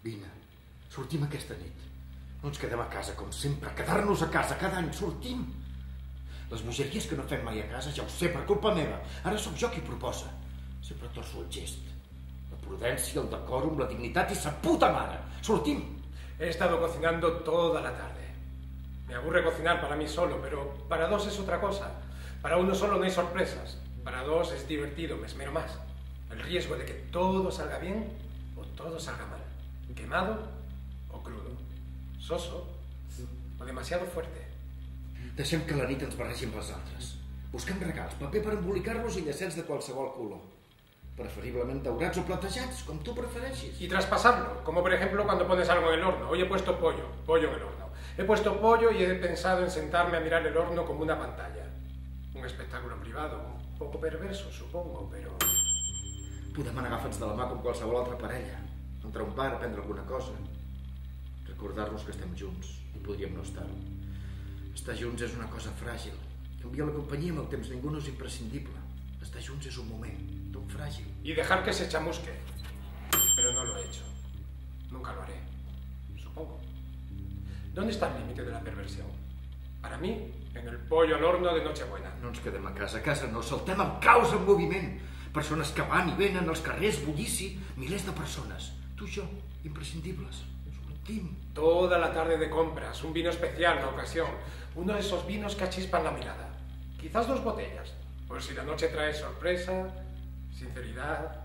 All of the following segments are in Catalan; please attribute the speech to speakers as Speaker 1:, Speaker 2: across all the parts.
Speaker 1: Vine, sortim aquesta nit. No ens quedem a casa, com sempre. Quedar-nos a casa cada any, sortim. Les bogeries que no fem mai a casa, ja ho sé, per culpa meva. Ara sóc jo qui proposa. Sempre torço el gest. La prudència, el decòrum, la dignitat i sa puta mare. Sortim.
Speaker 2: He estado cocinando toda la tarde. Me aburre cocinar para mí solo, pero para dos es otra cosa. Para uno solo no hay sorpresas. Para dos es divertido, me esmero más. El riesgo de que todo salga bien o todo salga mal. Quemado o crudo. Soso o demasiado fuerte.
Speaker 1: Deixem que la nit ens barregi amb les altres. Busquem regals, paper per embolicar-los i llacets de qualsevol color. Preferiblemente daurats o platejats, com tu prefereixis.
Speaker 2: Y traspasarlo, como por ejemplo cuando pones algo en el horno. Hoy he puesto pollo en el horno. He puesto pollo y he pensado en sentarme a mirar el horno como una pantalla. Un espectáculo privado, un poco perverso, supongo, pero...
Speaker 1: Podem anar agafats de la mà com qualsevol altra parella. Entrar a un bar, prendre alguna cosa. Recordar-nos que estem junts i podríem no estar-ho. Estar junts és una cosa fràgil. Canviar la companyia amb el temps ningú no és imprescindible. Estar junts és un moment, tan frágil.
Speaker 2: Y dejar que se chamusque. Pero no lo he hecho. Nunca lo haré. Supongo. ¿Dónde está el límite de la perversión? Para mí, en el pollo al horno de Nochebuena.
Speaker 1: No ens quedem a casa no. Saltem el caos en moviment. Persones que van i venen, als carrers, bullici, milers de persones. Tu i jo, imprescindibles. Sortim.
Speaker 2: Toda la tarde de compras, un vino especial, la ocasión. Uno de esos vinos que achispan la mirada. Quizás 2 botellas. Por si la noche trae sorpresa, sinceridad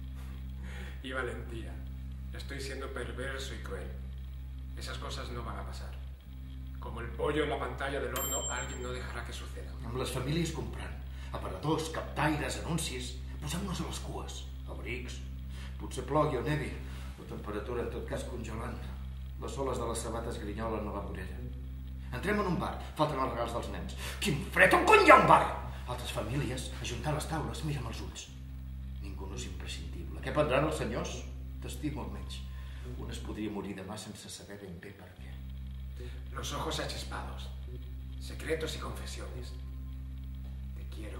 Speaker 2: y valentía. Estoy siendo perverso y cruel. Esas cosas no van a pasar. Como el pollo en la pantalla del horno, alguien no dejará que suceda.
Speaker 1: Amb les famílies comprant. Aparadors, captaires, anuncis. Posem-nos a les cues. Abrics. Potser plogui o nevi. La temperatura, en tot cas, congelant. Les soles de les sabates grinyolen a la vorera. Entrem en un bar. Falten els regals dels nens. Quin fred! On cony hi ha un bar? Altres famílies, ajuntar les taules, mira'm els ulls. Ningú no és imprescindible. Què prendran els senyors? T'estimo almenys. Un es podria morir demà sense saber ben bé per què.
Speaker 2: Los ojos achispados, secretos y confesiones. Te quiero.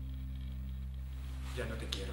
Speaker 2: Ya no te quiero.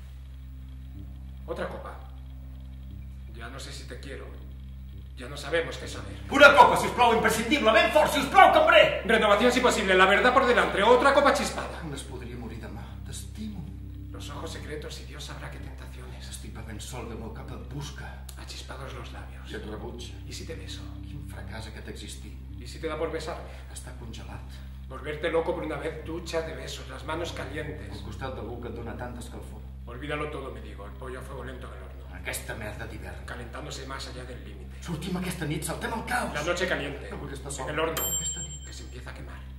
Speaker 2: Otra copa. Ya no sé si te quiero. Ya no sabemos qué saber.
Speaker 1: Una copa, sisplau, imprescindible. Ben fort, sisplau, cambrer!
Speaker 2: Renovación si posible, la verdad por delante. Otra copa chispada.
Speaker 1: Un es podria morir demà. T'estimo.
Speaker 2: Los ojos secretos y Dios sabrá qué tentaciones.
Speaker 1: Estic bevent sol de meu cap et busca.
Speaker 2: Achispados los labios.
Speaker 1: I et rebutja.
Speaker 2: ¿Y si te beso?
Speaker 1: Quin fracàs aquest existir.
Speaker 2: ¿Y si te da por besarme?
Speaker 1: Està congelat.
Speaker 2: Volverte loco por una vez ducha de besos, las manos calientes.
Speaker 1: Al costat d'algú que et dona tanta escalfor.
Speaker 2: Olvídalo todo, me digo. El pollo a fuego lento en el horno.
Speaker 1: Aquesta merda d'hivern.
Speaker 2: Calentándose más allá del límite.
Speaker 1: Sortim aquesta nit, saltem el caos.
Speaker 2: La noche caliente.
Speaker 1: No vull estar sol.
Speaker 2: En el horno.
Speaker 1: Aquesta nit.
Speaker 2: Que se empieza a quemar.